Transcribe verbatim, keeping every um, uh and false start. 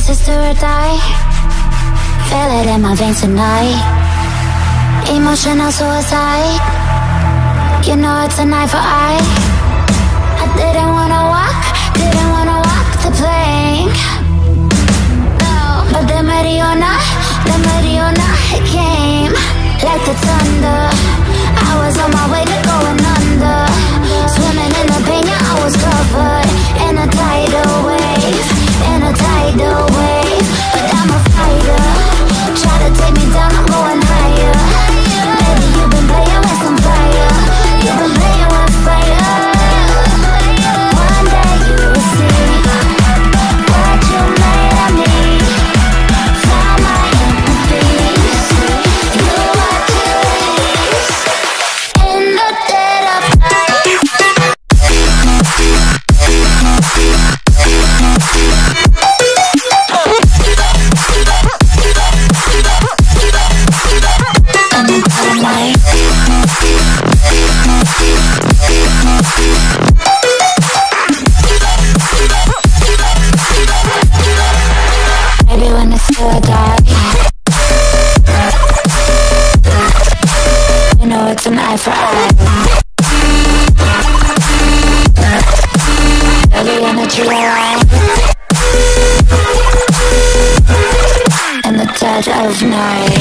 is do or die. Feel it in my veins tonight. Emotional suicide. You know it's an eye for eye. I didn't wanna walk, didn't wanna walk the plank. No, but the Mariona, the Mariona, it came like the thunder. I was on my way to going under. Swimming in the pain, yeah, I was covered in a tidal wave, in a tidal wave. But I'm a fighter. Try to take me down, I'm going higher. Baby, you've been playing with some fire. You've been playing with fire. One day you will see what you made of me. Found my inner peace. You are curious. In the dead of night. Maybe when it's still dark, you know it's an eye for eye. Every energy around in the dead of night.